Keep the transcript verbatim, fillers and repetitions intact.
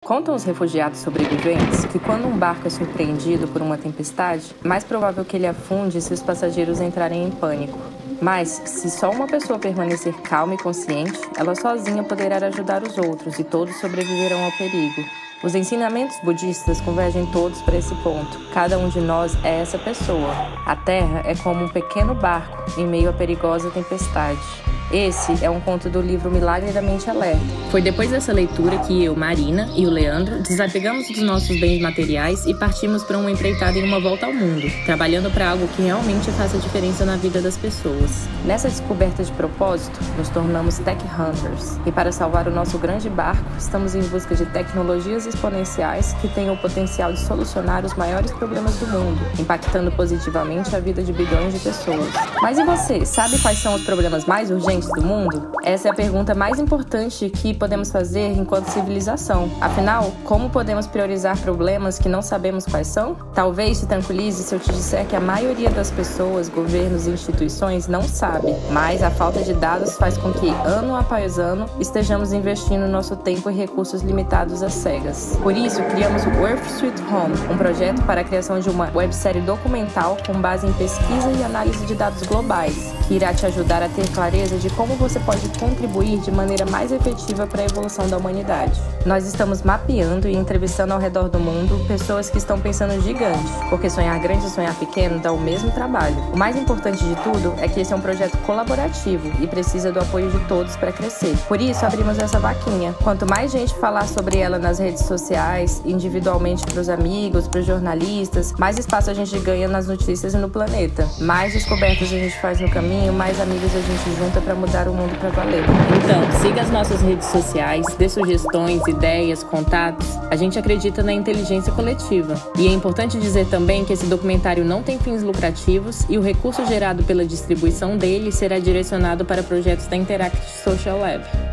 Contam os refugiados sobreviventes que quando um barco é surpreendido por uma tempestade, é mais provável que ele afunde se os passageiros entrarem em pânico. Mas, se só uma pessoa permanecer calma e consciente, ela sozinha poderá ajudar os outros e todos sobreviverão ao perigo. Os ensinamentos budistas convergem todos para esse ponto. Cada um de nós é essa pessoa. A Terra é como um pequeno barco em meio à perigosa tempestade. Esse é um conto do livro Milagre da Mente Alerta. Foi depois dessa leitura que eu, Marina e o Leandro desapegamos dos nossos bens materiais e partimos para uma empreitada em uma volta ao mundo, trabalhando para algo que realmente faça diferença na vida das pessoas. Nessa descoberta de propósito, nos tornamos Tech Hunters. E para salvar o nosso grande barco, estamos em busca de tecnologias exponenciais que tenham o potencial de solucionar os maiores problemas do mundo, impactando positivamente a vida de bilhões de pessoas. Mas e você, sabe quais são os problemas mais urgentes do mundo? Essa é a pergunta mais importante que podemos fazer enquanto civilização. Afinal, como podemos priorizar problemas que não sabemos quais são? Talvez te tranquilize se eu te disser que a maioria das pessoas, governos e instituições não sabe, mas a falta de dados faz com que, ano após ano, estejamos investindo nosso tempo e recursos limitados às cegas. Por isso, criamos o Earth Sweet Home, um projeto para a criação de uma websérie documental com base em pesquisa e análise de dados globais, que irá te ajudar a ter clareza de como você pode contribuir de maneira mais efetiva para a evolução da humanidade. Nós estamos mapeando e entrevistando ao redor do mundo pessoas que estão pensando gigante, porque sonhar grande e sonhar pequeno dá o mesmo trabalho. O mais importante de tudo é que esse é um projeto colaborativo e precisa do apoio de todos para crescer. Por isso, abrimos essa vaquinha. Quanto mais gente falar sobre ela nas redes sociais, individualmente para os amigos, para os jornalistas, mais espaço a gente ganha nas notícias e no planeta. Mais descobertas a gente faz no caminho, mais amigos a gente junta para mudar o mundo para valer. Então, siga as nossas redes sociais, dê sugestões, ideias, contatos. A gente acredita na inteligência coletiva. E é importante dizer também que esse documentário não tem fins lucrativos e o recurso gerado pela distribuição dele será direcionado para projetos da Interact Social Lab.